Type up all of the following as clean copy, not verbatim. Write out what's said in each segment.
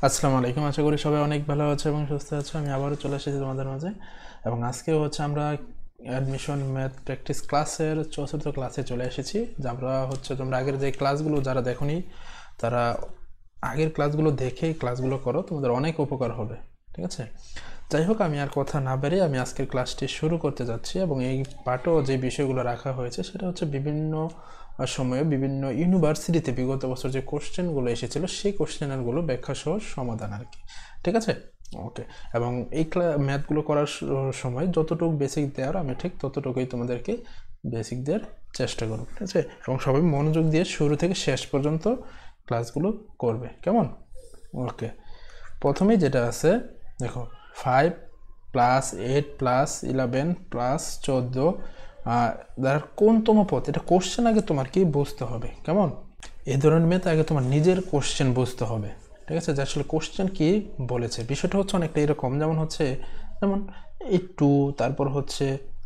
আসসালামু আলাইকুম। আশা করি সবাই অনেক ভালো আছে এবং সুস্থ আছে। আমি আবারও চলে এসেছি তোমাদের মাঝে এবং আজকেও হচ্ছে আমরা অ্যাডমিশন ম্যাথ প্র্যাকটিস ক্লাসের ৪র্থ ক্লাসে চলে এসেছি। যে আমরা হচ্ছে তোমরা আগের যে ক্লাসগুলো যারা দেখোনি তারা আগের ক্লাসগুলো দেখেই ক্লাসগুলো করো, তোমাদের অনেক উপকার হবে। ঠিক আছে, যাই হোক আমি আর কথা না বেরিয়ে আমি আজকের ক্লাসটি শুরু করতে যাচ্ছি এবং এই পার্টও যে বিষয়গুলো রাখা হয়েছে সেটা হচ্ছে বিভিন্ন সময়ে বিভিন্ন ইউনিভার্সিটিতে বিগত বছর যে কোশ্চেনগুলো এসেছিল সেই কোশ্চেনগুলো ব্যাখ্যা সহ সমাধান আর কি। ঠিক আছে, ওকে। এবং এই ম্যাথগুলো করার সময় যতটুকু বেসিক দেওয়ার আমি ঠিক ততটুকুই তোমাদেরকে বেসিক দেওয়ার চেষ্টা করব। ঠিক আছে, এবং সবাই মনোযোগ দিয়ে শুরু থেকে শেষ পর্যন্ত ক্লাসগুলো করবে, কেমন? ওকে, প্রথমেই যেটা আছে দেখো, 5 + 8 + 11 + 14 দ্বারা কোনতম পথ, এটা কোশ্চেন আগে তোমার কি বুঝতে হবে, কেমন? এই ধরনের ম্যাথ আগে তোমার নিজের কোশ্চেন বুঝতে হবে। ঠিক আছে, যে আসলে কোশ্চেন কি বলেছে। বিষয়টা হচ্ছে অনেকটা এরকম, যেমন এই 2, তারপর হচ্ছে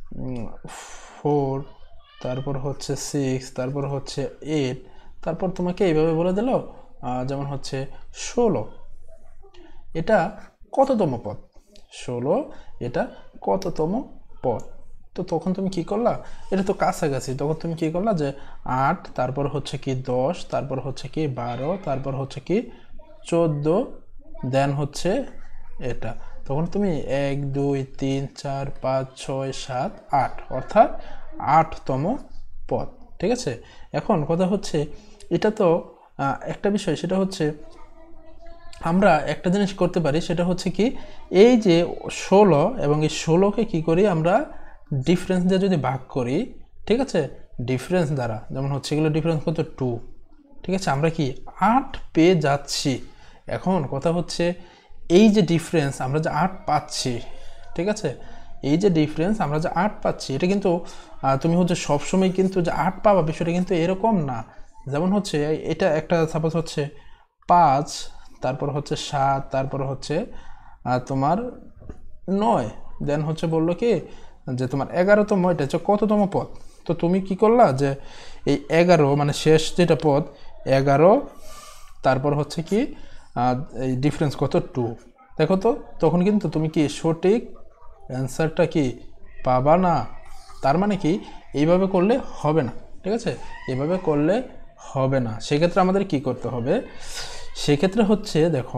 4, তারপর হচ্ছে 6, তারপর হচ্ছে 8, তারপর তোমাকে এইভাবে বলে দিল যেমন হচ্ছে 16, এটা কততম পদ? 16 এটা কততম পদ? তো তখন তুমি কি করলা, এটা তো কাছাকাছি, তখন তুমি কি করলা যে 8, তারপর হচ্ছে কি 10, তারপর হচ্ছে কি 12, তারপর হচ্ছে কি 14, দেন হচ্ছে এটা। তখন তুমি 1 2 3 4 5 6 7 8, অর্থাৎ 8তম পদ। ঠিক আছে, এখন কথা হচ্ছে এটা তো একটা বিষয়, সেটা হচ্ছে আমরা একটা জিনিস করতে পারি, সেটা হচ্ছে কি এই যে 16 এবং এই 16কে কি করি আমরা ডিফারেন্স দিয়ে যদি ভাগ করি, ঠিক আছে, ডিফারেন্স দ্বারা, যেমন হচ্ছে এগুলো ডিফারেন্স কত 2, ঠিক আছে, আমরা কি 8 পেয়ে যাচ্ছি। এখন কথা হচ্ছে এই যে ডিফারেন্স আমরা যে 8 পাচ্ছি, ঠিক আছে, এই যে ডিফারেন্স আমরা যে 8 পাচ্ছি, এটা কিন্তু তুমি হচ্ছে সবসময় কিন্তু যে 8 পাবা বিষয়টা কিন্তু এরকম না। যেমন হচ্ছে এটা একটা সাপোজ হচ্ছে 5, তারপর হচ্ছে 7, তারপর হচ্ছে তোমার 9, দেন হচ্ছে বললো কি যে তোমার 11তম, এটা হচ্ছে কততম পদ? তো তুমি কি করলা যে এই 11 মানে শেষ যেটা পদ 11, তারপর হচ্ছে কি এই ডিফারেন্স কত 2, দেখো তো তখন কিন্তু তুমি কি সঠিক অ্যান্সারটা কি পাবা না। তার মানে কি এইভাবে করলে হবে না, ঠিক আছে, এইভাবে করলে হবে না। সেক্ষেত্রে আমাদের কি করতে হবে, সেক্ষেত্রে হচ্ছে দেখো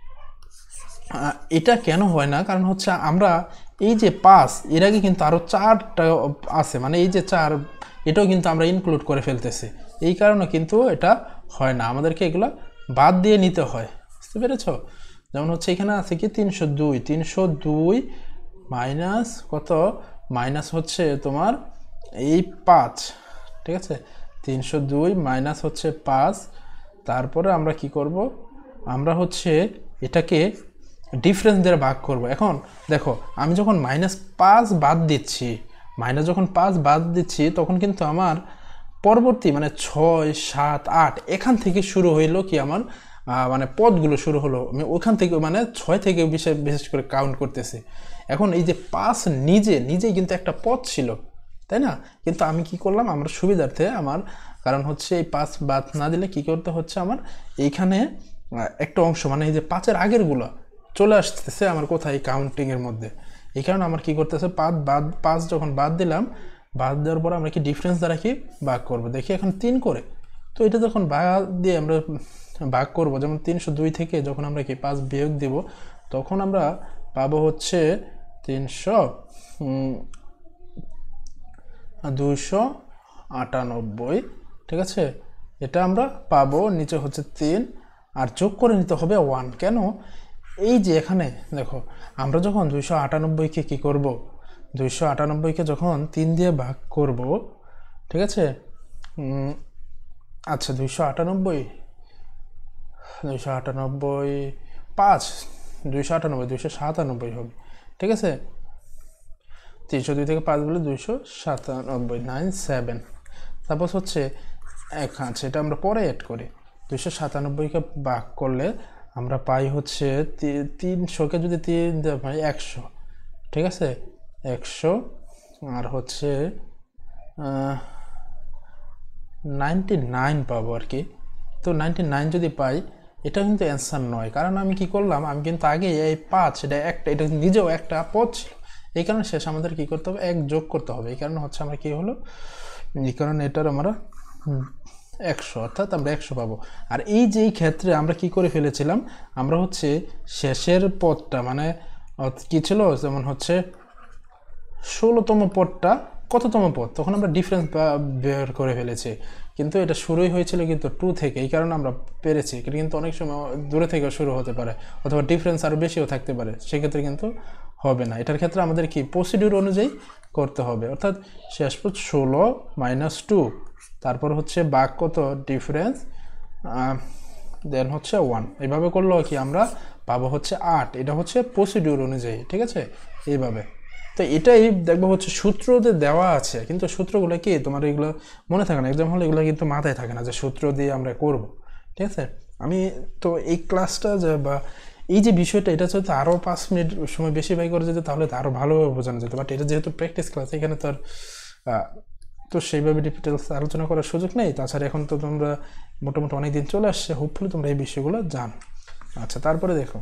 এটা কেন হয় না, কারণ হচ্ছে আমরা এই যে 5 এর আগে কিন্তু আরও 4টা আছে, মানে এই যে 4 এটাও কিন্তু আমরা ইনক্লুড করে ফেলতেছি, এই কারণে কিন্তু এটা হয় না, আমাদেরকে এগুলো বাদ দিয়ে নিতে হয়। বুঝতে পেরেছ? যেমন হচ্ছে এখানে আছে কি 302, 302 মাইনাস কত, মাইনাস হচ্ছে তোমার এই 5, ঠিক আছে, 302 মাইনাস হচ্ছে 5, তারপরে আমরা কি করব, আমরা হচ্ছে এটাকে ডিফারেন্স দিয়ে ভাগ করব। এখন দেখো আমি যখন -5 বাদ দিচ্ছি, যখন 5 বাদ দিচ্ছি তখন কিন্তু আমার পরবর্তী মানে 6 7 8 এখান থেকে শুরু হইলো কি আমার মানে পদগুলো শুরু হলো, আমি ওখান থেকে মানে 6 থেকে বিশেষ করে কাউন্ট করতেছি। এখন এই যে 5 নিজেই কিন্তু একটা পদ ছিল, তাই না? কিন্তু আমি কি করলাম, আমার সুবিধার্থে আমার, কারণ হচ্ছে এই 5 বাদ না দিলে কি করতে হচ্ছে আমার এইখানে একটা অংশ মানে এই যে 5-এর আগেরগুলো চলে আসতেছে আমার কোথায় কাউন্টিংয়ের মধ্যে। এই কারণে আমার কি করতেছে 5 যখন বাদ দিলাম, বাদ দেওয়ার পর আমরা কি ডিফারেন্স দ্বারা কি ভাগ করব, দেখি এখন 3 করে। তো এটা যখন ভাগ দিয়ে আমরা ভাগ করব, যেমন 302 থেকে যখন আমরা কি 5 বিয়োগ দিব, তখন আমরা পাবো হচ্ছে 298, ঠিক আছে, এটা আমরা পাবো। নিচে হচ্ছে 3 আর যোগ করে নিতে হবে 1। কেন? এই যে এখানে দেখো আমরা যখন 298কে কি করব, 298কে যখন 3 দিয়ে ভাগ করব, ঠিক আছে, আচ্ছা 298 5, 297 হবে, ঠিক আছে, 302 থেকে 5 বলে 297, 97। সাপোজ হচ্ছে আচ্ছা এটা আমরা পরে অ্যাড করি, 297কে ভাগ করলে আমরা পাই হচ্ছে 300কে যদি 3 দিয়ে পাই 100, ঠিক আছে, 100 আর হচ্ছে 99 পাবো আর কি। তো 99 যদি পাই এটা কিন্তু অ্যান্সার নয়, কারণ আমি কি করলাম, আমি কিন্তু আগে এই 5 এটা একটা, এটা নিজেও একটা পদ ছিল, এই কারণে শেষ আমাদের কি করতে হবে, 1 যোগ করতে হবে। এই কারণে হচ্ছে আমরা কি হলো, এই কারণে এটার আমরা 100, অর্থাৎ আমরা 100 পাবো। আর এই যে এই ক্ষেত্রে আমরা কি করে ফেলেছিলাম, আমরা হচ্ছে শেষের পদটা মানে কি ছিল, যেমন হচ্ছে 16তম পদটা কততম পদ, তখন আমরা ডিফারেন্স বের করে ফেলেছি, কিন্তু এটা শুরুই হয়েছিল কিন্তু 2 থেকে, এই কারণে আমরা পেরেছি। এটা কিন্তু অনেক সময় দূরে থেকে শুরু হতে পারে, অথবা ডিফারেন্স আরও বেশিও থাকতে পারে, সেক্ষেত্রে কিন্তু হবে না। এটার ক্ষেত্রে আমাদের কি প্রসিডিউর অনুযায়ী করতে হবে, অর্থাৎ শেষ পদ 16 - 2, তারপর হচ্ছে বাক কত ডিফারেন্স, দেন হচ্ছে 1, এইভাবে করলেও কি আমরা পাবো হচ্ছে 8। এটা হচ্ছে প্রসিডিউর অনুযায়ী, ঠিক আছে, এইভাবে। তো এটাই দেখবো হচ্ছে সূত্রতে দেওয়া আছে, কিন্তু সূত্রগুলো কি তোমার এগুলো মনে থাকে না, এক্সাম হলে এগুলো কিন্তু মাথায় থাকে না যে সূত্র দিয়ে আমরা করব, ঠিক আছে। আমি তো এই ক্লাসটা যে বা এই যে বিষয়টা, এটা যদি আরও 5 মিনিট সময় বেশি ব্যয় করে যেত তাহলে তো আরও ভালোভাবে বোঝানো যেত, বাট এটা যেহেতু প্র্যাকটিস ক্লাস, এখানে তো আর তো সেইভাবে ডিটেলস আলোচনা করার সুযোগ নেই। তাছাড়া এখন তো তোমরা মোটামুটি অনেক দিন চলে আসছে, হোপফুলি তোমরা এই বিষয়গুলো জানো। আচ্ছা, তারপরে দেখো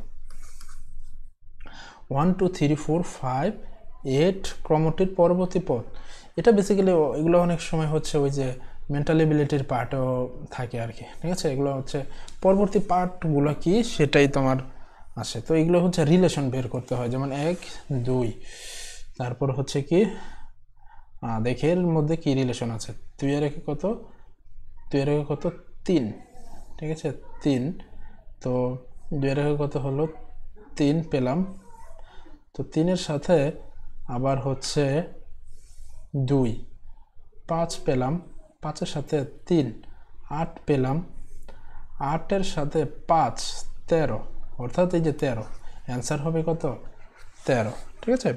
1 2 3 4 5 8 ক্রমটির পরবর্তী পদ। এটা বেসিক্যালি এগুলো অনেক সময় হচ্ছে ওই যে মেন্টাল এবিলিটির পার্টও থাকে আর কি, ঠিক আছে। এগুলো হচ্ছে পরবর্তী পার্টগুলো কি সেটাই তোমার আসে। তো এগুলো হচ্ছে রিলেশন বের করতে হয়, যেমন 1 2, তারপর হচ্ছে কি দেখে এর মধ্যে কি রিলেশন আছে, 2 এর একে কত, 2 এর একে কত 3, ঠিক আছে 3। তো 2 এর একে কত হলো 3 পেলাম, তো 3 এর সাথে আবার হচ্ছে 2 5 পেলাম, 5 এর সাথে 3 8 পেলাম, 8 এর সাথে 5 13, অর্থাৎ এই যে 13, অ্যান্সার হবে কত 13, ঠিক আছে।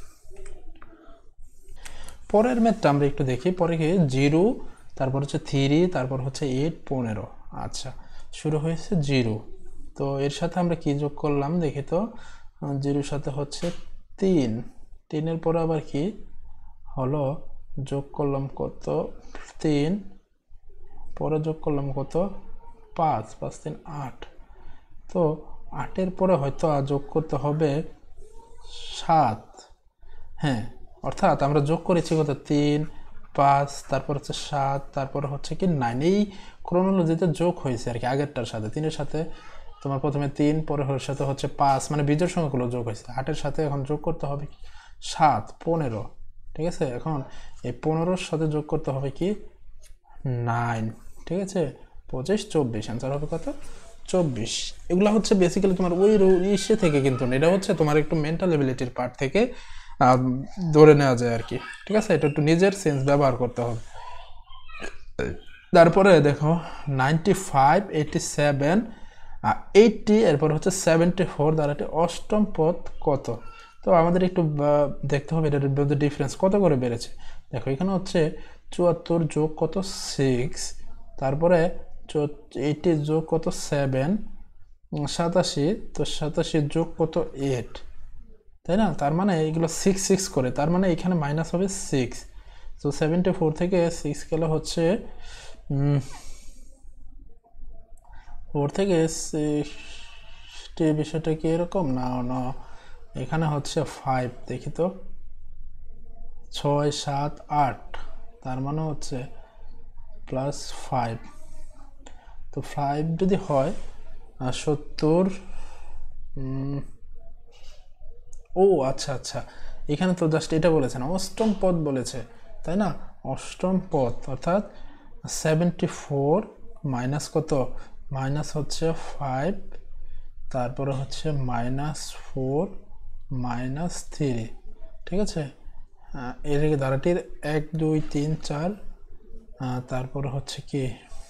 পরের ম্যাথটা আমরা একটু দেখি, পরে কি 0, তারপর হচ্ছে 3, তারপর হচ্ছে 8 15। আচ্ছা, শুরু হয়েছে 0, তো এর সাথে আমরা কি যোগ করলাম দেখি তো, 0 সাথে হচ্ছে 3, 3 পরে আবার কি হলো, যোগ করলাম কত 3, পরে যোগ করলাম কত 5, 5 3 8, তো 8 পরে হয়তো যোগ করতে হবে 7, হ্যাঁ, অর্থাৎ আমরা যোগ করেছি কত 3 5, তারপর হচ্ছে 7, তারপর হচ্ছে কি 9, এই ক্রোনোলজিতে যোগ হয়েছে আর কি আগেরটার সাথে। 3 সাথে তোমার প্রথমে 3, পরে সাথে হচ্ছে 5, মানে বিজোড় সংখ্যাগুলো যোগ হয়েছে। 8 সাথে এখন যোগ করতে হবে 7 15, ঠিক আছে। এখন এই 15 সাথে যোগ করতে হবে কি 9, ঠিক আছে 25 24, অ্যান্সার হবে কত 24। এগুলো হচ্ছে বেসিক্যালি তোমার ওই ইসে থেকে কিন্তু না, এটা হচ্ছে তোমার একটু মেন্টাল এবিলিটির পার্ট থেকে ধরে নেওয়া যায় আর কি, ঠিক আছে। এটা একটু নিজের সেন্স ব্যবহার করতে হবে। তারপরে দেখো 95 87 80, এরপর হচ্ছে 74 দ্বারা অষ্টম পদ কত। তো আমাদের একটু দেখতে হবে এটার মধ্যে ডিফারেন্স কত করে বেড়েছে। দেখো এখানে হচ্ছে 74 যোগ কত 6, তারপরে 80 যোগ কত 7, 87, তো 87 যোগ কত 8, তাই না। তার মানে এগুলো 6 6 করে, তার মানে এখানে মাইনাস হবে 6। তো 74 থেকে 6 গেলে হচ্ছে 4 থেকে 60, বিষয়টা কি এরকম না না, এখানে হচ্ছে 5, দেখি তো 6 7 8, তার মানে হচ্ছে +5। তো 5 যদি হয় 70, ও আচ্ছা আচ্ছা, এখানে তো জাস্ট এটা বলেছে না, অষ্টম পদ বলেছে, তাই না। অষ্টম পদ অর্থাৎ 74 মাইনাস কত, মাইনাস হচ্ছে 5, তারপরে হচ্ছে -4 -3, ঠিক আছে। এর ধারাটির 1 2 3 4, তারপরে হচ্ছে কি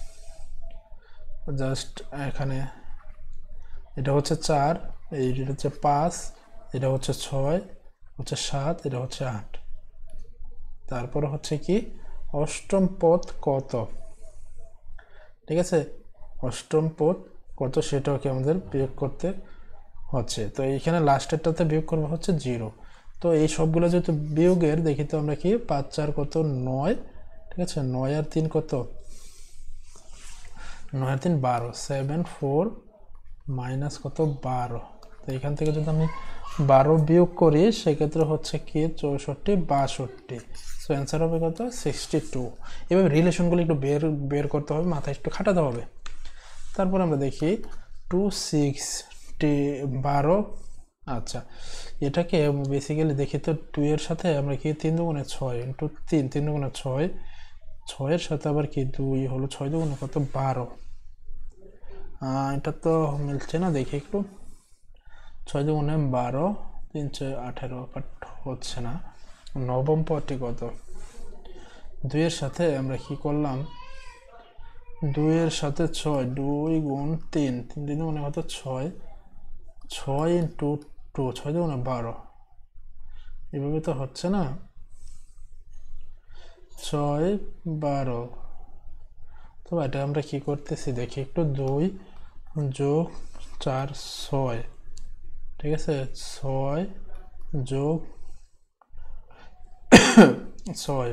জাস্ট এখানে এটা হচ্ছে 4, এইটা হচ্ছে 5, এটা হচ্ছে 6, হচ্ছে 7, এটা হচ্ছে 8, তারপর হচ্ছে কি অষ্টম পদ কত, ঠিক আছে। অষ্টম পদ কত সেটাও কি আমাদের বিয়োগ করতে হচ্ছে। তো এইখানে লাস্টেরটাতে বিয়োগ করবো হচ্ছে 0। তো এই সবগুলো যেহেতু বিয়োগের, দেখি তো আমরা কি 5 4 কত 9, ঠিক আছে 9 আর 3 কত, 9 আর 3 12, 7 4 মাইনাস কত 12। তো এখান থেকে যদি আমি 12 বিয়োগ করি সেক্ষেত্রে হচ্ছে কি 64 62। সো অ্যান্সার হবে কত 62। এভাবে রিলেশনগুলো একটু বের করতে হবে, মাথায় একটু খাটাতে হবে। তারপর আমরা দেখি 2 6 12। আচ্ছা, এটাকে বেসিক্যালি দেখি তো 2 এর সাথে আমরা কি 3 দুগুণে 6 ইন্টু 3, 3 দুগুণে 6, 6 এর সাথে আবার কি 2 হলো, 6 দুগুণে কত 12। এটা তো মিলছে না, দেখি একটু। 6 দুগুণে 12, 3 6 18, বাট হচ্ছে না। নবম পদটি কত? 2 এর সাথে আমরা কি করলাম, 2 এর সাথে 6, 2 গুণ 3, 3 দিনে মনে কত 6, 6 ইন্টু 2, 6 দুগুণে 12। এভাবে তো হচ্ছে না, 6 12। তো এটা আমরা কি করতেছি দেখি একটু, 2 যোগ 4 6, ঠিক আছে, 6 যোগ 6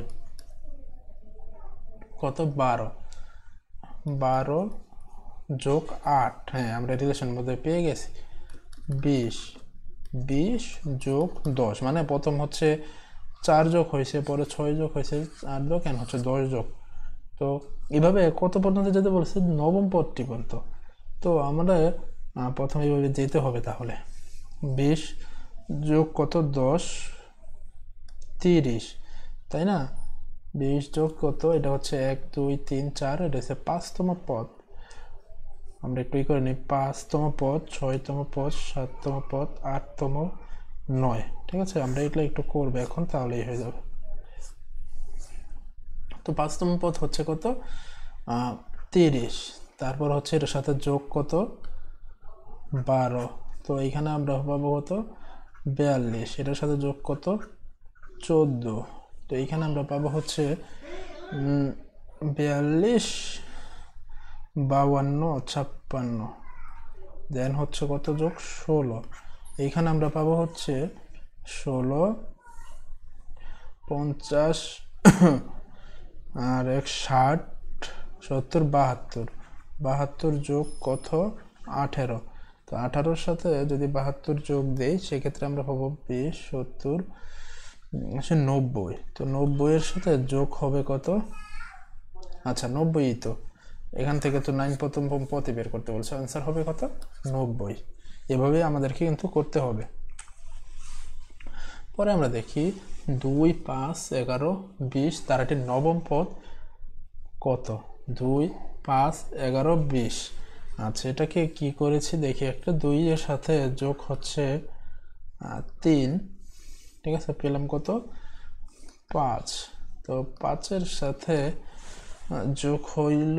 কত 12, 12 যোগ 8। হ্যাঁ, আমরা রিলেশন মধ্যে পেয়ে গেছি 20, 20 যোগ 10, মানে প্রথম হচ্ছে 4 যোগ হয়েছে, পরে 6 যোগ হয়েছে, 8 যোগ কেন হচ্ছে 10 যোগ। তো এইভাবে কত পর্যন্ত যেতে বলছে, নবম পদটি পর্যন্ত। তো আমরা প্রথমে এইভাবে যেতে হবে। তাহলে 20 যোগ কত 10 30, তাই না? 20 যোগ কত, এটা হচ্ছে 1 2 3 4, এটা হচ্ছে 5তম পদ। আমরা একটু করে নিই, 5তম পদ, 6তম পদ, 7তম পদ, 8তম, 9। ঠিক আছে, আমরা এগুলো একটু করবো এখন, তাহলেই হয়ে যাবে। তো 5তম পদ হচ্ছে কত 30, তারপর হচ্ছে এটার সাথে যোগ কত 12। তো এইখানে আমরা পাবো কত 42, এটার সাথে যোগ কত 14। তো এইখানে আমরা পাবো হচ্ছে 42, 52, 56। দেন হচ্ছে কত যোগ 16। এইখানে আমরা পাবো হচ্ছে 16, 50 আর 60, 70, 72, 72 যোগ কত 18। তো 18-র সাথে যদি 72 যোগ দেই সেক্ষেত্রে আমরা পাবো 20, 70, 90। তো 90-এর সাথে যোগ হবে কত, আচ্ছা 90 তো, এখান থেকে তো 9 প্রথম পদে বের করতে বলছে, আনসার হবে কত 90। এভাবে আমাদেরকে কিন্তু করতে হবে। পরে আমরা দেখি 2 5 11 20, তার একটি নবম পদ কত, 2 5 11 20। আচ্ছা, এটাকে কি করেছি দেখি একটা, 2 এর সাথে যোগ হচ্ছে 3, ঠিক আছে, পেলাম কত 5। তো 5-এর সাথে যোগ হইল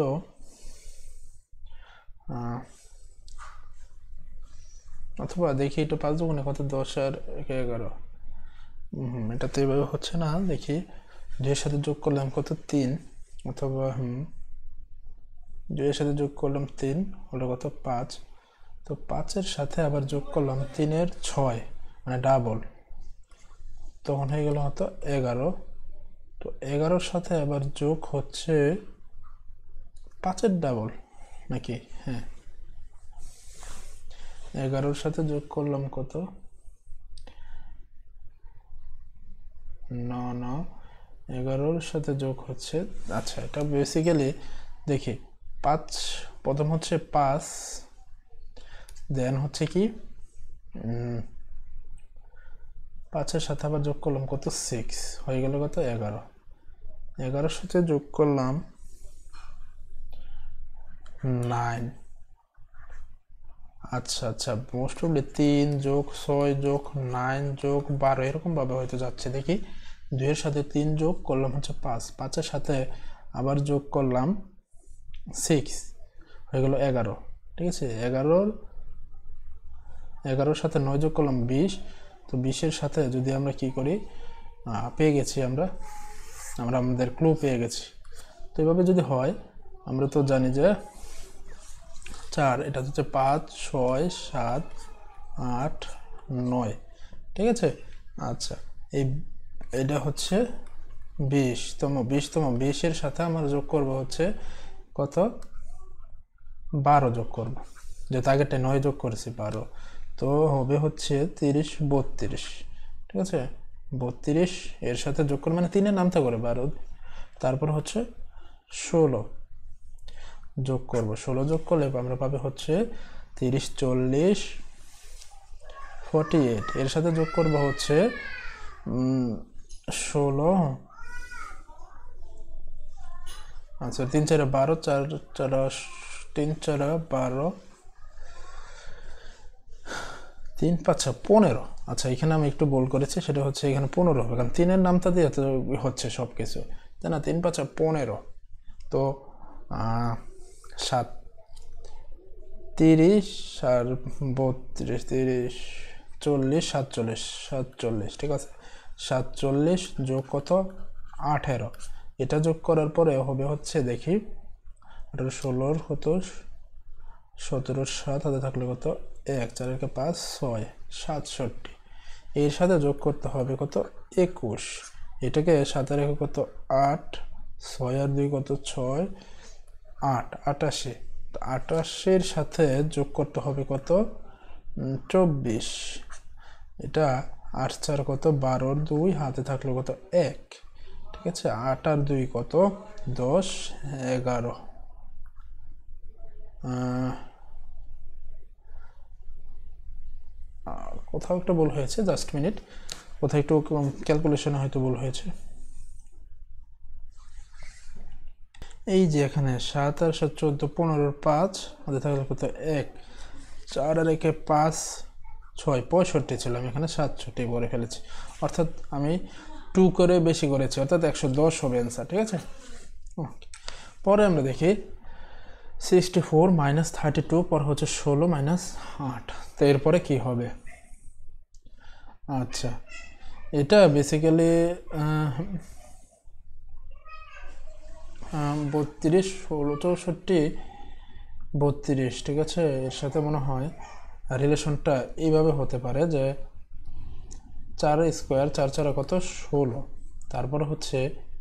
অথবা দেখি এটা 5 দুগুণে কত 10 আর 11। এটা তো এভাবে হচ্ছে না, দেখি 2 এর সাথে যোগ করলাম কত 3, অথবা 2 এর সাথে যোগ করলাম 3 হলো কত 5। তো 5-এর সাথে আবার যোগ করলাম 3-এর 6, মানে ডাবল, তখন হয়ে গেল কত 11। তো 11-র সাথে আবার যোগ হচ্ছে 5-এর ডাবল নাকি, হ্যাঁ 11-র সাথে যোগ করলাম কত 9, 11-র সাথে যোগ হচ্ছে, আচ্ছা এটা বেসিক্যালি দেখি 5, প্রথম হচ্ছে 5, দেন হচ্ছে কি 5-এর সাথে আবার যোগ করলাম কত 6, হয়ে গেল কত 11। 11-র সাথে যোগ করলাম 9। আচ্ছা আচ্ছা, মোস্ট অফলি 3 যোগ 6 যোগ 9 যোগ 12 এরকম ভাবে হয়তো যাচ্ছে। দেখি 2 এর সাথে 3 যোগ করলাম হচ্ছে 5, 5-এর সাথে আবার যোগ করলাম 6, হয়ে গেল 11। ঠিক আছে, 11-র সাথে 9 যোগ করলাম 20। তো 20-এর সাথে যদি আমরা কি করি, পেয়ে গেছি আমরা আমাদের ক্লু পেয়ে গেছি। তো এভাবে যদি হয়, আমরা তো জানি যে 4, এটা হচ্ছে 5 6 7 8 9, ঠিক আছে। আচ্ছা, এটা হচ্ছে 20তম, 20-এর সাথে আমরা যোগ করব হচ্ছে কত 12 যোগ করব। যেহেতু আগেরটা 9 যোগ করেছি 12, তো হবে হচ্ছে 30 32, ঠিক আছে। 32 এর সাথে যোগ করে মানে 3 এর নামতা করে 12, তারপর হচ্ছে 16 যোগ করব। 16 যোগ করলে আমরা পাবে হচ্ছে 30 40 48, এর সাথে যোগ করব হচ্ছে 16, আচ্ছা 3 4 12, 4 4 3 4 12, 3 5 15। আচ্ছা এখানে আমি একটু ভুল করেছি, সেটা হচ্ছে এখানে 15 হবে, কারণ 3 এর নামটা দিয়ে তো হচ্ছে সব কিছু, তাই না। 3 5 15, তো 7 30 আর 32 30 40 47 47, ঠিক আছে। 47 যোগ কত 18, এটা যোগ করার পরে হবে হচ্ছে দেখি 18 16 হতো 17 7 হাতে থাকলে কত 1 4 1 5 6 67, এর সাথে যোগ করতে হবে কত 21, এটাকে 7 আর 1 কত 8 6 আর 2 কত 6 8 88, 88 এর সাথে যোগ করতে হবে কত 24, এটা 8 4 কত 12 2 হাতে থাকলো কত 1, ঠিক আছে। 8 আর 2 কত 10 11, কোথাও একটা ভুল হয়েছে, জাস্ট মিনিট, কোথাও একটু ক্যালকুলেশনে হয়তো ভুল হয়েছে। এই যে এখানে 7 আর 7 14 15 5 হাতে থাকলে কত 1 4 আর 1 5 6 65 ছিল, আমি এখানে 67 করে ফেলেছি, অর্থাৎ আমি 2 করে বেশি করেছি, অর্থাৎ 110 হবে অ্যান্সার, ঠিক আছে। পরে আমরা দেখি 64 মাইনাস 32, পর হচ্ছে 16 মাইনাস 8, তো এরপরে কি হবে। আচ্ছা এটা বেসিক্যালি 32 16 64 32, ঠিক আছে। এর সাথে মনে হয় রিলেশনটা এইভাবে হতে পারে যে 4 স্কোয়ার 4 4 কত 16, তারপরে হচ্ছে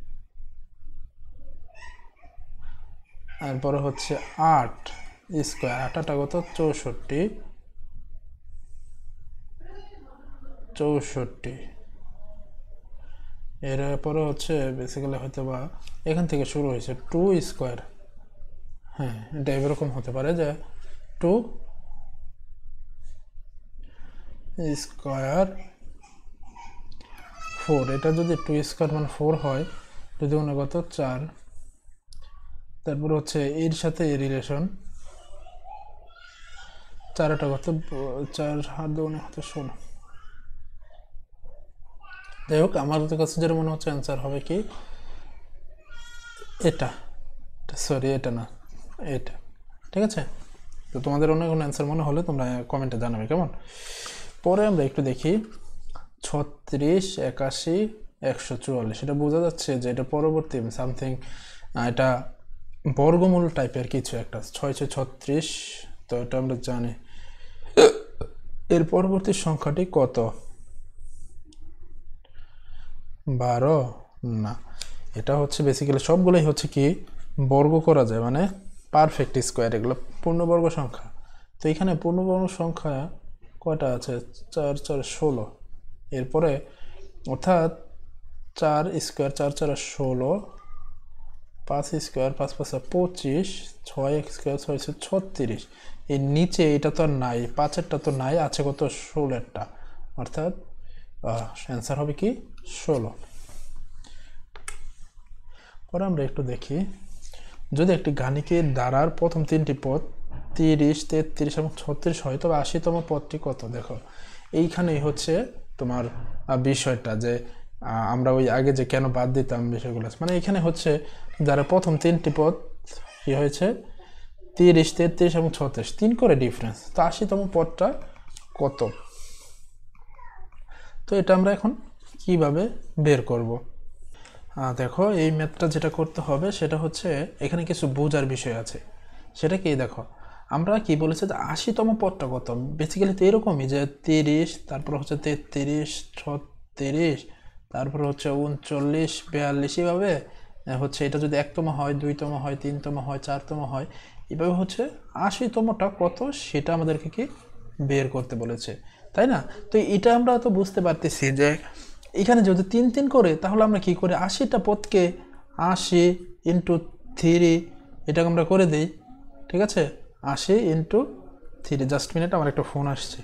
8 স্কোয়ার 8 8 কত 64 64, এরপরে হচ্ছে বেসিক্যালি হয়তো বা এখান থেকে শুরু হয়েছে 2 স্কোয়ার, হ্যাঁ এটা এরকম হতে পারে যে 2 স্কোয়ার 4, এটা যদি 2 স্কোয়ার মানে 4 হয়, যদি মনে কত 4, তারপর হচ্ছে এর সাথে এই রিলেশন 4টা কত 4 হাত দোনে হতো 16, যাই হোক আমার কাছে যেটা মনে হচ্ছে অ্যান্সার হবে কি এটা, সরি এটা না এটা, ঠিক আছে। তো তোমাদের অন্য কোনো অ্যান্সার মনে হলে তোমরা কমেন্টে জানাবে, কেমন। পরে আমরা একটু দেখি 36 81 144, এটা বোঝা যাচ্ছে যে এটা পরবর্তী সামথিং, এটা বর্গমূল টাইপের কিছু একটা, 6 6 36, তো এটা আমরা জানি। এর পরবর্তী সংখ্যাটি কত 12, না এটা হচ্ছে বেসিক্যালি সবগুলোই হচ্ছে কি বর্গ করা যায়, মানে পারফেক্ট স্কোয়ার, এগুলো পূর্ণবর্গ সংখ্যা। তো এখানে পূর্ণবর্গ সংখ্যা কয়টা আছে 4 4 16, এরপরে অর্থাৎ 4 স্কোয়ার 4 4 16, 5 স্কোয়ার 5 5 25, 6 স্কোয়ার 6 36, এর নিচে এটা তো আর নাই, 5এরটা তো নাই, আছে কত 16এরটা, অর্থাৎ অ্যান্সার হবে কি 16। পরে আমরা একটু দেখি যদি একটি গাণিকের দ্বারার প্রথম 3টি পদ 30 33 এবং 36 হয়, তবে 80তম পদটি কত। দেখো এইখানেই হচ্ছে তোমার বিষয়টা, যে আমরা ওই আগে যে কেন বাদ দিতাম বিষয়গুলো, মানে এখানে হচ্ছে যারা প্রথম 3টি পদ কি হয়েছে 30 33 এবং 36, 3 করে ডিফারেন্স, তো 80তম পদটা কত। তো এটা আমরা এখন কিভাবে বের করব। দেখো এই ম্যাথটা যেটা করতে হবে সেটা হচ্ছে এখানে কিছু বোঝার বিষয় আছে, সেটা কি দেখো আমরা কি বলেছি যে 80তম পদটা কত, বেসিক্যালি তো এরকমই যে 30, তারপর হচ্ছে 33 36, তারপর হচ্ছে 39 42, এইভাবে হচ্ছে এটা যদি 1তম হয় 2তম হয় 3তম হয় 4তম হয়, এভাবে হচ্ছে 80তমটা কত সেটা আমাদেরকে কি বের করতে বলেছে, তাই না? তো এটা আমরা তো বুঝতে পারতেছি যে এখানে যদি 3 3 করে তাহলে আমরা কি করি 80টা পদকে 80 ইন্টু 3 এটাকে আমরা করে দিই, ঠিক আছে? 80 ইন্টু 3, জাস্ট মিনিট আমার একটা ফোন আসছে।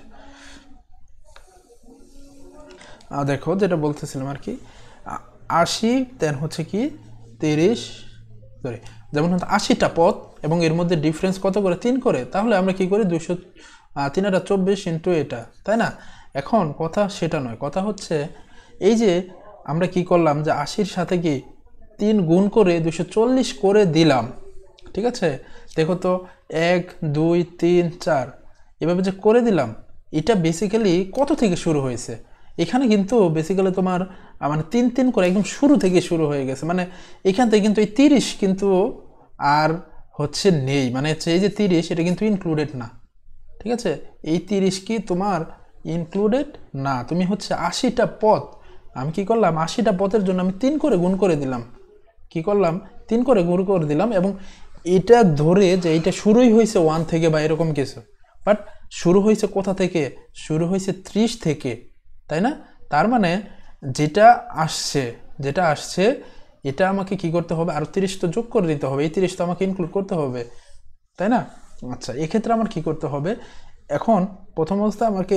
দেখো যেটা বলতেছিলাম আর কি 80 দেন হচ্ছে কি 30 সরি যেমন হচ্ছে 80টা পদ এবং এর মধ্যে ডিফারেন্স কত করে 3 করে, তাহলে আমরা কি করি 200 3 আর 24 ইন্টু এটা, তাই না? এখন কথা সেটা নয়, কথা হচ্ছে এই যে আমরা কি করলাম যে 80-র সাথে কি 3 গুণ করে 240 করে দিলাম, ঠিক আছে? দেখো তো 1 2 3 4 এভাবে যে করে দিলাম, এটা বেসিক্যালি কত থেকে শুরু হয়েছে? এখানে কিন্তু বেসিক্যালি তোমার মানে 3 3 করে একদম শুরু থেকে শুরু হয়ে গেছে, মানে এখান থেকে কিন্তু এই 30 কিন্তু আর হচ্ছে নেই, মানে হচ্ছে এই যে 30 এটা কিন্তু ইনক্লুডেড না, ঠিক আছে? এই 30 কি তোমার ইনক্লুডেড না, তুমি হচ্ছে 80টা পদ, আমি কি করলাম 80টা পদের জন্য আমি 3 করে গুণ করে দিলাম, কি করলাম 3 করে গুণ করে দিলাম, এবং এটা ধরে যে এটা শুরুই হয়েছে 1 থেকে বা এরকম কিছু, বাট শুরু হয়েছে কোথা থেকে? শুরু হয়েছে 30 থেকে, তাই না? তার মানে যেটা আসছে এটা আমাকে কি করতে হবে আরো 30 তো যোগ করে দিতে হবে, এই 30 তো আমাকে ইনক্লুড করতে হবে, তাই না? আচ্ছা এক্ষেত্রে আমার কি করতে হবে, এখন প্রথম অবস্থা আমাকে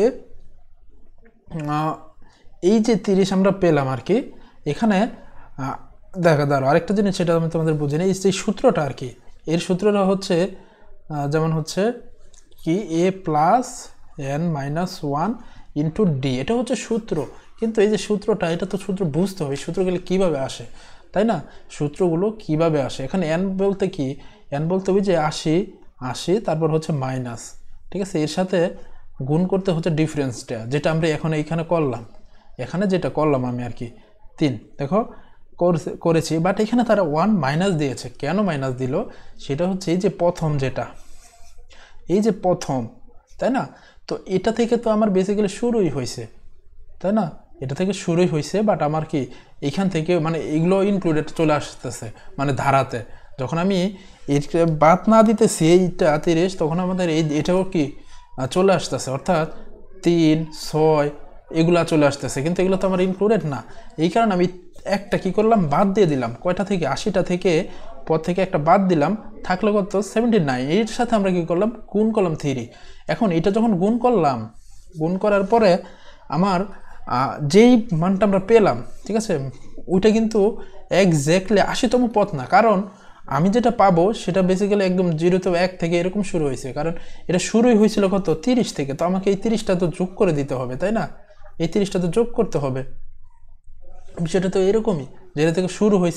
এই যে 30 আমরা পেলাম আর কি, এখানে দেখা দাঁড়ো আরেকটা জিনিস সেটা আমি তোমাদের বুঝিনি, এই যে সূত্রটা আর কি, এর সূত্রটা হচ্ছে যেমন হচ্ছে কি a plus n minus 1 into d, এটা হচ্ছে সূত্র, কিন্তু এই যে সূত্রটা এটা তো সূত্র বুঝতে হবে সূত্রগুলো কীভাবে আসে, তাই না? সূত্রগুলো কিভাবে আসে, এখানে n বলতে কি, n বলতে হবে যে 80 তারপর হচ্ছে মাইনাস, ঠিক আছে? এর সাথে গুণ করতে হচ্ছে ডিফারেন্সটা, যেটা আমরা এখন এইখানে করলাম, এখানে যেটা করলাম আমি আর কি 3 দেখো করেছি, বাট এখানে তারা 1 মাইনাস দিয়েছে, কেন মাইনাস দিল সেটা হচ্ছে এই যে প্রথম যেটা, এই যে প্রথম, তাই না? তো এটা থেকে তো আমার বেসিক্যালি শুরুই হয়েছে, তাই না? এটা থেকে শুরুই হয়েছে, বাট আমার কি এইখান থেকে মানে এগুলো ইনক্লুডেড চলে আসতেছে মানে ধারাতে, যখন আমি বাদ না দিতেছি এইটা 30 তখন আমাদের এটাও কি চলে আসতেছে, অর্থাৎ 3 6 এগুলা চলে আসতেছে, কিন্তু এগুলো তো আমার ইনক্লুডেড না, এই কারণে আমি একটা কি করলাম বাদ দিয়ে দিলাম, কয়টা থেকে 80টা থেকে পর থেকে একটা বাদ দিলাম, থাকলো কত 79, এর সাথে আমরা কি করলাম গুণ করলাম 3, এখন এটা যখন গুণ করলাম, গুণ করার পরে আমার যেই মানটা আমরা পেলাম, ঠিক আছে, ওইটা কিন্তু এক্স্যাক্টলি 80তম পদ না, কারণ আমি যেটা পাবো সেটা বেসিক্যালি একদম 0 থেকে 1 থেকে এরকম শুরু হয়েছে, কারণ এটা শুরুই হয়েছিল কত 30 থেকে, তো আমাকে এই 30টা তো যোগ করে দিতে হবে, তাই না? এই 30টা তো যোগ করতে হবে, বিষয়টা তো এরকমই, যেটা থেকে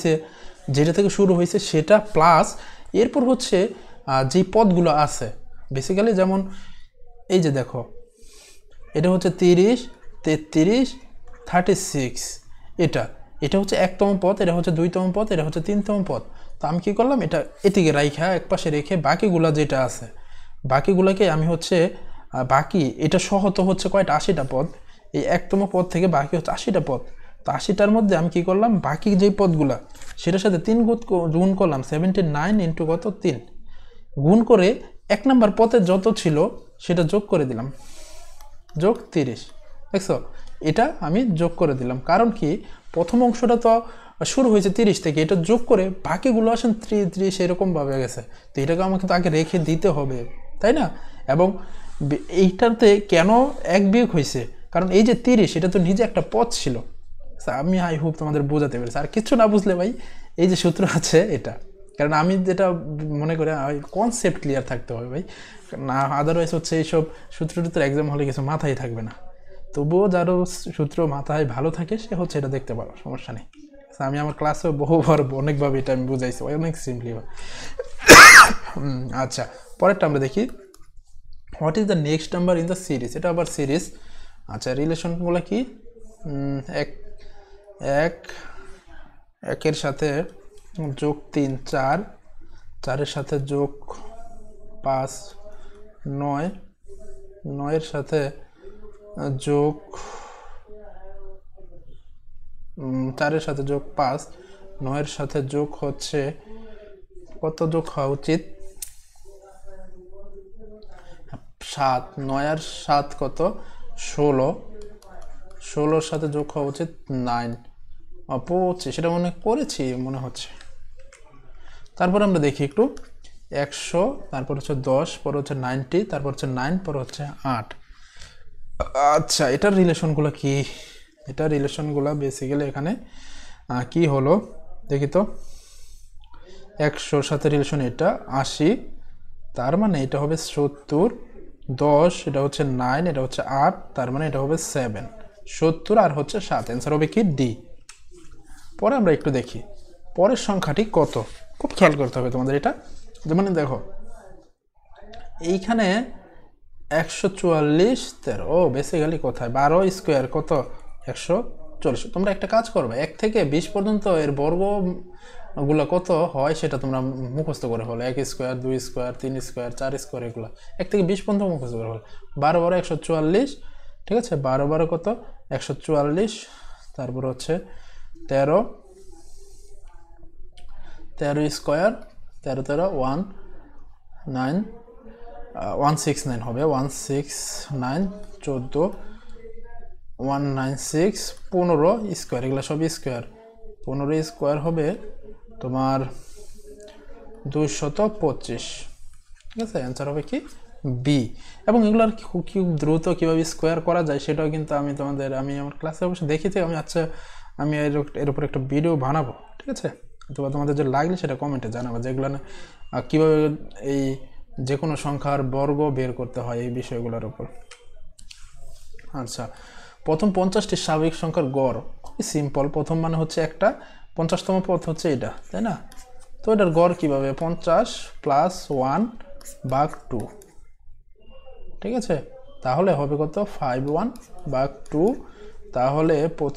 শুরু হয়েছে সেটা প্লাস এরপর হচ্ছে যেই পদগুলো আছে বেসিক্যালি, যেমন এই যে দেখো এটা হচ্ছে 30 33 36, এটা হচ্ছে 1তম পদ, এটা হচ্ছে 2তম পদ, এটা হচ্ছে 3তম পদ, তো আমি কি করলাম এটা এদিকে রাইখা একপাশে রেখে বাকিগুলা যেটা আছে বাকিগুলোকে আমি হচ্ছে বাকি এটা সহ তো হচ্ছে কয়টা 80টা পদ, এই 1তম পদ থেকে বাকি হচ্ছে 80টা পদ, তো 80টার মধ্যে আমি কি করলাম বাকি যেই পদগুলা সেটার সাথে 3 গুণ করলাম, 79 ইন্টু কত 3 গুণ করে 1 নম্বর পদে যত ছিল সেটা যোগ করে দিলাম, যোগ 30, দেখছো এটা আমি যোগ করে দিলাম, কারণ কি প্রথম অংশটা তো শুরু হয়েছে 30 থেকে, এটা যোগ করে বাকিগুলো আসেন 30 এরকমভাবে গেছে, তো এটাকে আমাকে তো আগে রেখে দিতে হবে, তাই না? এবং এইটাতে কেন এক বিয়োগ হয়েছে, কারণ এই যে 30 এটা তো নিজে একটা পদ ছিল, আমি আই হোপ তোমাদের বোঝাতে পেরেছি, আর কিছু না বুঝলে ভাই এই যে সূত্র আছে এটা, কারণ আমি যেটা মনে করি কনসেপ্ট ক্লিয়ার থাকতে হবে ভাই, না আদারওয়াইজ হচ্ছে এইসব সূত্র টুত্র এক্সাম হলে কিছু মাথায় থাকবে না, তবুও যারও সূত্র মাথায় ভালো থাকে সে হচ্ছে এটা দেখতে পারো, সমস্যা নেই। আমি আমার ক্লাসেও বহুবার অনেকভাবে এটা আমি বুঝাইছি, অনেক সিম্পলি। আচ্ছা পরেরটা আমরা দেখি, what is the next number in the series, এটা আবার সিরিজ। আচ্ছা রিলেশনগুলো কি, একের সাথে যোগ 3 4, 4-এর সাথে যোগ 5 9, 9-এর সাথে যোগ 4-এর সাথে যোগ 5, 9-এর সাথে যোগ হচ্ছে কত যোগ হওয়া উচিত 7, 9 আর 7 কত 16, 16-র সাথে যোগ হওয়া উচিত 9, 25, সেটা মনে করেছি মনে হচ্ছে। তারপর আমরা দেখি একটু 100, তারপর হচ্ছে 10, পর হচ্ছে 90, তারপর হচ্ছে 9, পর হচ্ছে 8। আচ্ছা, এটার রিলেশনগুলো কি? এটার রিলেশনগুলো বেসিক্যালি এখানে কি হলো দেখি তো। 100-র সাথে রিলেশন এটা 80, তার মানে এটা হবে 70, 10 এটা হচ্ছে 9, এটা হচ্ছে 8, তার মানে এটা হবে 7, 70 আর হচ্ছে 7, অ্যান্সার হবে কি ডি। পরে আমরা একটু দেখি পরের সংখ্যাটি কত, খুব খেয়াল করতে হবে তোমাদের এটা। যেমন দেখো এইখানে 144, 13, ও বেসিক্যালি কোথায় 12 স্কোয়ার কত 140। তোমরা একটা কাজ করবে, 1 থেকে 20 পর্যন্ত এর বর্গগুলো কত হয় সেটা তোমরা মুখস্থ করে হলো। 1 স্কোয়ার, 2 স্কোয়ার, 3 স্কোয়ার, 4 স্কোয়ার, এগুলো 1 থেকে 20 পর্যন্ত মুখস্থ করে হলো। 12 12 144, ঠিক আছে, 12 12 কত 144, তারপর হচ্ছে 13 13 স্কোয়ার, 13 13 19, 169 হবে, 169, 14, 196, 15 স্কোয়ার, এগুলো সব স্কোয়ার, 15 স্কোয়ার হবে তোমার 225, ঠিক আছে, অ্যান্সার হবে কি বি। এবং এগুলোর খুব দ্রুত কীভাবে স্কোয়ার করা যায় সেটাও কিন্তু আমি আমার ক্লাসে অবশ্যই দেখেছি আমি। আচ্ছা, আমি এর উপর একটা ভিডিও বানাবো, ঠিক আছে, অথবা তোমাদের যে লাগলে সেটা কমেন্টে জানাবো, যেগুলো না কীভাবে এই যে কোনো সংখ্যার বর্গ বের করতে হয় এই বিষয়গুলোর উপর। আচ্ছা, প্রথম 50টি স্বাভাবিক সংখ্যার গড় খুবই সিম্পল। প্রথম মানে হচ্ছে একটা, 50তম পদ হচ্ছে এটা, তাই না? তো এটার গড় কীভাবে, 50 + 1 / 2, ঠিক আছে, তাহলে হবে কত 51/2, তাহলে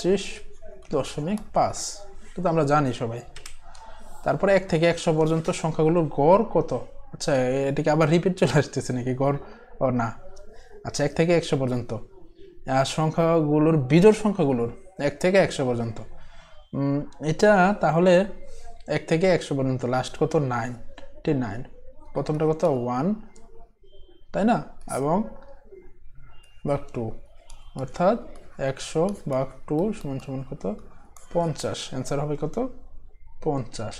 25.5, তো আমরা জানি সবাই। তারপরে 1 থেকে 100 পর্যন্ত সংখ্যাগুলোর গড় কত? আচ্ছা, এটাকে আবার রিপিট চলে আসতেছে নাকি গড়? ও না, আচ্ছা 1 থেকে 100 পর্যন্ত সংখ্যাগুলোর বিজোড় সংখ্যাগুলোর 1 থেকে 100 পর্যন্ত, এটা তাহলে 1 থেকে 100 পর্যন্ত লাস্ট কত 99, প্রথমটা কত 1, তাই না, এবং /2, অর্থাৎ 100/2 = কত 50, অ্যান্সার হবে কত 50।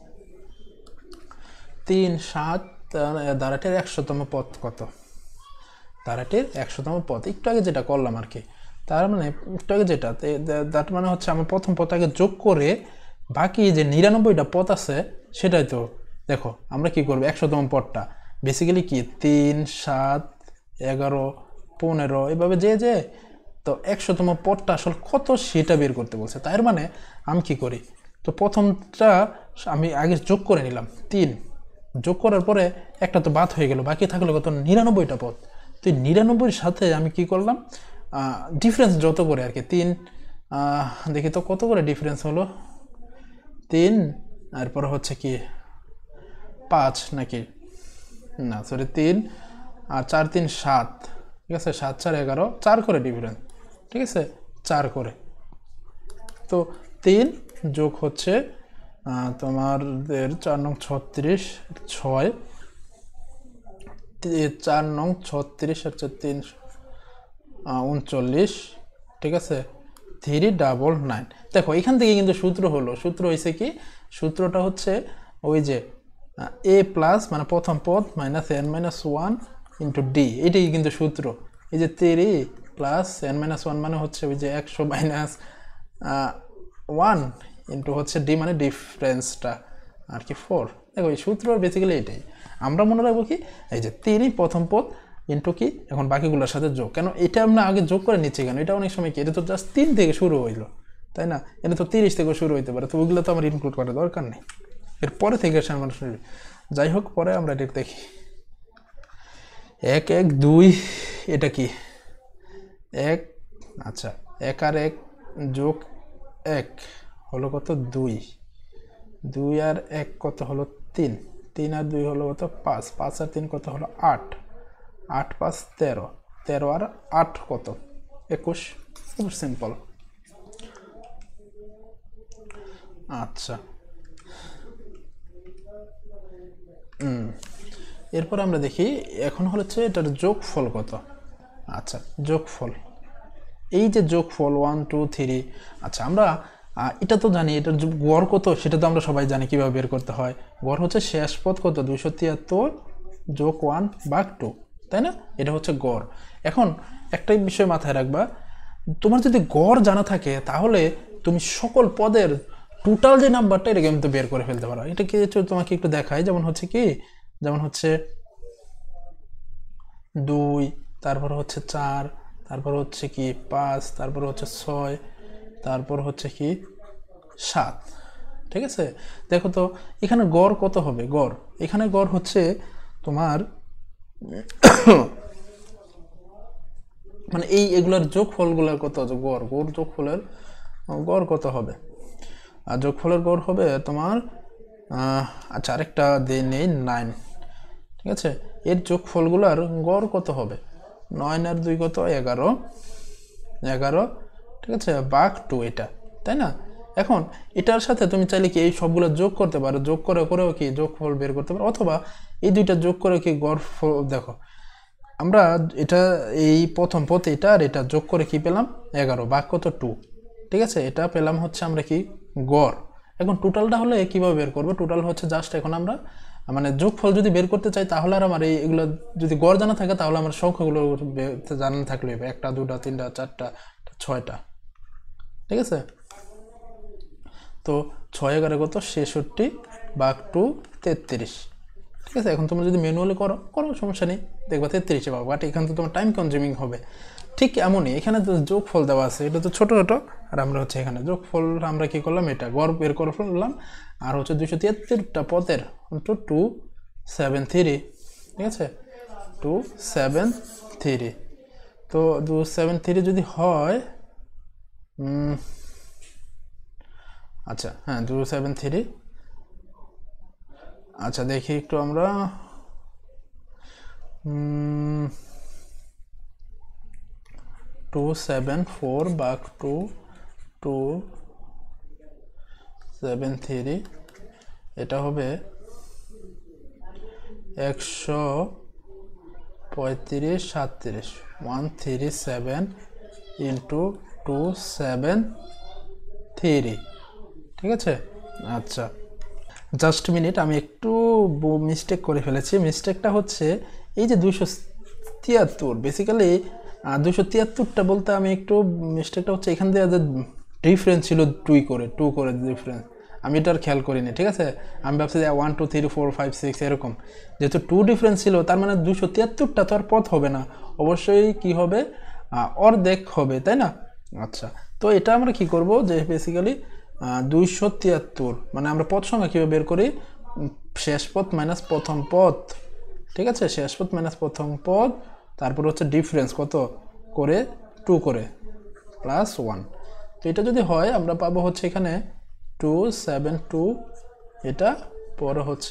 3 7 ধারাটির 100তম পদ কত? ধারাটির 100তম পদ একটু আগে যেটা করলাম আর কি, তার মানে একটু আগে যেটা, তার মানে হচ্ছে আমার প্রথম পদটাকে যোগ করে বাকি যে 99টা পদ আছে সেটাই তো দেখো আমরা কি করবো, 100তম পদটা বেসিক্যালি কি 3 7 11 15 এভাবে যে তো 100তম পদটা আসলে কত সেটা বের করতে বলছে। তার মানে আমি কি করি, তো প্রথমটা আমি আগে যোগ করে নিলাম, 3 যোগ করার পরে একটা তো বাদ হয়ে গেল, বাকি থাকলো কত 99টা পদ। তো 99-এর সাথে আমি কি করলাম, ডিফারেন্স যত করে আর কি 3, দেখি তো কত করে ডিফারেন্স হলো, 3 তারপর হচ্ছে কি 5 নাকি না, সরি 3 আর 4 3 7, ঠিক আছে, 7 4 11, 4 করে ডিফারেন্স, ঠিক আছে, 4 করে। তো 3 যোগ হচ্ছে তোমাদের 4 নং 36, 6, 4 নং 36 হচ্ছে 3 39, ঠিক আছে, 399। দেখো এখান থেকে কিন্তু সূত্র হয়েছে কি, সূত্রটা হচ্ছে ওই যে a প্লাস মানে প্রথম পদ -n - 1 × d, এটাই কিন্তু সূত্র। এই যে 3 + n - 1 মানে হচ্ছে ওই যে 100 - 1 ইন্টু হচ্ছে d মানে ডিফারেন্সটা আর কি 4। দেখো এই সূত্র বেসিক্যালি এটাই আমরা মনে রাখবো কি, এই যে 3 প্রথম পদ ইন্টু কি এখন বাকিগুলোর সাথে যোগ, কেন এটা আমরা আগে যোগ করে নিচ্ছি কেন, এটা অনেক সময় কি এটা তো জাস্ট 3 থেকে শুরু হইলো, তাই না, এটা তো 30 থেকে শুরু হইতে পারে, তো ওইগুলো তো আমার ইনক্লুড করার দরকার নেই, এরপরে থেকে আমরা শুরু। যাই হোক, পরে আমরা এটা দেখি 1 1 2, এটা কি 1, আচ্ছা 1 আর 1 যোগ 1 হলো কত 2, 2 আর 1 কত হলো 3, 3 আর 2 হলো কত 5, 5 আর 3 কত হলো 8, 8 5 13, 13 আর 8 কত 21, খুব সিম্পল। আচ্ছা এরপর আমরা দেখি এখন হচ্ছে এটার যোগফল কত। আচ্ছা যোগফল, এই যে যোগফল 1 2 3, আচ্ছা আমরা এটা তো জানি এটার গড় কত সেটা তো আমরা সবাই জানি কিভাবে বের করতে হয়। গড় হচ্ছে শেষ পদ কত 273 যোগ 1 ভাগ 2, তাই না? এটা হচ্ছে গড়। এখন একটাই বিষয় মাথায় রাখবা, তোমার যদি গড় জানা থাকে তাহলে তুমি সকল পদের টোটাল যে নাম্বারটা এটা কিন্তু বের করে ফেলতে পারো। এটা কি তোমাকে একটু দেখাই, যেমন হচ্ছে কি, যেমন হচ্ছে 2, তারপর হচ্ছে 4, তারপর হচ্ছে কি 5, তারপর হচ্ছে 6, তারপর হচ্ছে কি 7। ঠিক আছে, দেখো তো এখানে গড় কত হবে। গড় এখানে গড় হচ্ছে তোমার মানে এগুলার যোগফলগুলোর কত, গড় যোগফলের গড় কত হবে। আর যোগফলের গড় হবে তোমার আচ্ছা আরেকটা দিয়ে নেই 9। ঠিক আছে, এর যোগফলগুলোর গড় কত হবে, 9 আর 2 কত 11, 11, ঠিক আছে, ভাগ 2 এটা, তাই না? এখন এটার সাথে তুমি চাইলে কি এই সবগুলো যোগ করতে পারো, যোগ করেও কি যোগফল বের করতে পারো, অথবা এই দুইটা যোগ করে কি গড়ফল। দেখো আমরা এটা এই প্রথম পথ এটা আর এটা যোগ করে কি পেলাম 11 ভাগ কত 2, ঠিক আছে, এটা পেলাম হচ্ছে আমরা কি গড়। এখন টোটালটা হলে কিভাবে বের করবো, টোটাল হচ্ছে জাস্ট এখন আমরা মানে যোগফল যদি বের করতে চাই তাহলে আর আমার এগুলো যদি গড় জানা থাকে তাহলে আমার সংখ্যাগুলো জানা থাকলে 1টা 2টা 3টা 4টা 6টা, ঠিক আছে। তো 6 11 কত 66 ভাগ 2 33, ঠিক আছে। এখন তোমরা যদি ম্যানুয়ালি করো সমস্যা নেই, দেখবা 33 পাবো, বাট এখানে তো তোমার টাইম কনজিউমিং হবে। ঠিক এমনই এখানে তো যোগফল দেওয়া আছে, এটা তো ছোটো ছোটো, আর আমরা হচ্ছে এখানে যোগফল আমরা কি করলাম, এটা গড় বের করে ফেললাম। আর হচ্ছে 273টা পদের 273, ঠিক আছে, 273। তো 273 যদি হয়, আচ্ছা হ্যাঁ 273, আচ্ছা দেখি একটু আমরা 274 ভাগ 273, এটা হবে 135 37, 137 ইন্টু 273, ঠিক আছে। আচ্ছা জাস্ট মিনিট, আমি একটু মিস্টেক করে ফেলেছি। মিস্টেকটা হচ্ছে এই যে 273, বেসিক্যালি 273টা বলতে আমি একটু মিস্টেকটা হচ্ছে এখান দিয়ে যে ডিফারেন্স ছিল 2 করে ডিফারেন্স, আমি এটা আর খেয়াল করিনি, ঠিক আছে। আমি ভাবছি যে 1 2 3 4 5 6 এরকম, যেহেতু 2 ডিফারেন্স ছিল তার মানে 273টা তো আর পথ হবে না, অবশ্যই কি হবে অর্ধেক হবে, তাই না? আচ্ছা তো এটা আমরা কি করব, যে বেসিক্যালি 273 মানে আমরা পদ সংখ্যা কীভাবে বের করি, শেষ পদ মাইনাস প্রথম পদ, ঠিক আছে, শেষ পদ মাইনাস প্রথম পদ, তারপর হচ্ছে ডিফারেন্স কত করে 2 করে প্লাস 1। তো এটা যদি হয় আমরা পাবো হচ্ছে এখানে 272, এটা পরে হচ্ছে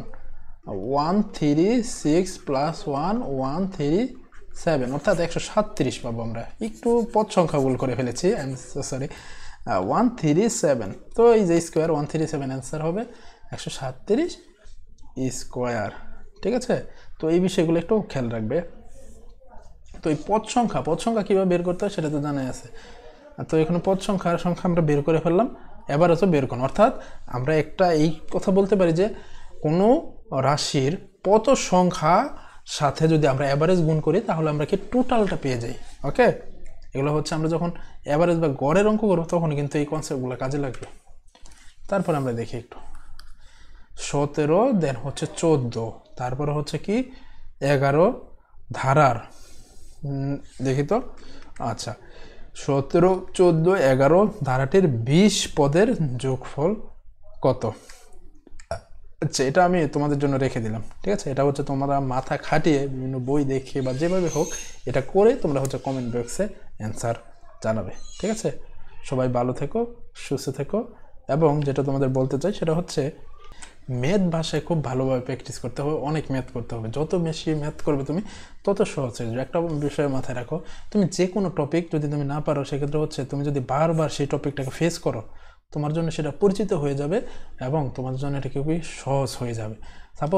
136 প্লাস 1 137, অর্থাৎ 137 পাবো আমরা। একটু পদ সংখ্যা ভুল করে ফেলেছি, সরি, 137। তো এই যে স্কোয়ার 137 অ্যান্সার হবে 137 স্কোয়ার, ঠিক আছে। তো এই বিষয়গুলো একটু খেয়াল রাখবে। তো এই পদ সংখ্যা কীভাবে বের করতে হয় সেটা তো জানাই আছে। তো এখানে পদ সংখ্যা আমরা বের করে ফেললাম, এবার হচ্ছে বের করুন, অর্থাৎ আমরা একটা এই কথা বলতে পারি যে কোনো রাশির পদ সংখ্যা সাথে যদি আমরা অ্যাভারেজ গুণ করি তাহলে আমরা কি টোটালটা পেয়ে যাই। ওকে, এগুলো হচ্ছে আমরা যখন অ্যাভারেজ বা গড়ের অঙ্ক করবো তখন কিন্তু এই কনসেপ্টগুলো কাজে লাগবে। তারপর আমরা দেখি একটু 17, দেন হচ্ছে 14, তারপর হচ্ছে কি 11 ধারার, দেখি তো, আচ্ছা 17 14 11 ধারাটির 20 পদের যোগফল কত। আচ্ছা এটা আমি তোমাদের জন্য রেখে দিলাম, ঠিক আছে। এটা হচ্ছে তোমরা মাথা খাটিয়ে বিভিন্ন বই দেখে বা যেভাবে হোক এটা করে তোমরা হচ্ছে কমেন্ট বক্সে অ্যান্সার জানাবে, ঠিক আছে। সবাই ভালো থেকো, সুস্থ থেকো, এবং যেটা তোমাদের বলতে চাই সেটা হচ্ছে ম্যাথ ভাষায় খুব ভালোভাবে প্র্যাকটিস করতে হবে, অনেক ম্যাথ করতে হবে। যত বেশি ম্যাথ করবে তুমি তত সহজ হয়ে যাবে। একটা বিষয় মাথায় রাখো, তুমি যে কোনো টপিক যদি তুমি না পারো সেক্ষেত্রে হচ্ছে তুমি যদি বারবার সেই টপিকটাকে ফেস করো তোমার জন্য সেটা পরিচিত হয়ে যাবে এবং তোমার জন্য এটা খুবই সহজ হয়ে যাবে। সাপোজ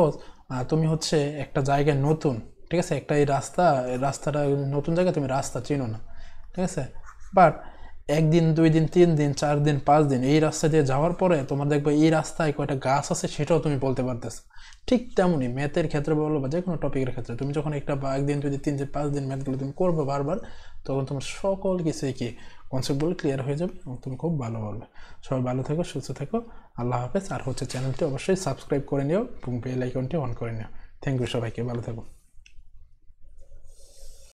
তুমি হচ্ছে একটা জায়গায় নতুন, ঠিক আছে, একটা এই রাস্তাটা নতুন জায়গায় তুমি রাস্তা চিনো না, ঠিক আছে, বাট একদিন 2 দিন 3 দিন 4 দিন 5 দিন এই রাস্তা দিয়ে যাওয়ার পরে তোমার দেখবে এই রাস্তায় কয়টা গাছ আছে সেটাও তুমি বলতে পারতেছো। ঠিক তেমনই ম্যাথের ক্ষেত্রে বলো বা যে কোনো টপিকের ক্ষেত্রে তুমি যখন একটা বা একদিন 2 দিন 3 দিন 5 দিন ম্যাথগুলো তুমি করবে বারবার, তখন তোমার সকল কিছুই কি কনসেপ্টগুলো ক্লিয়ার হয়ে যাবে এবং তুমি খুব ভালো বলবে। সবাই ভালো থেকো, সুস্থ থেকো, আল্লাহ হাফেজ। আর হচ্ছে চ্যানেলটি অবশ্যই সাবস্ক্রাইব করে নিও এবং বেল আইকনটি অন করে নিও। থ্যাংক ইউ, সবাইকে ভালো থাকো।